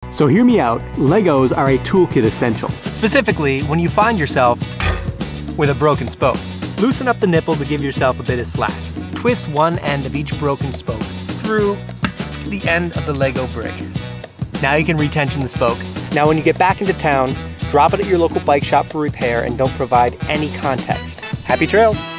So hear me out, Legos are a toolkit essential. Specifically, when you find yourself with a broken spoke. Loosen up the nipple to give yourself a bit of slack. Twist one end of each broken spoke through the end of the Lego brick. Now you can retension the spoke. Now when you get back into town, drop it at your local bike shop for repair and don't provide any context. Happy trails!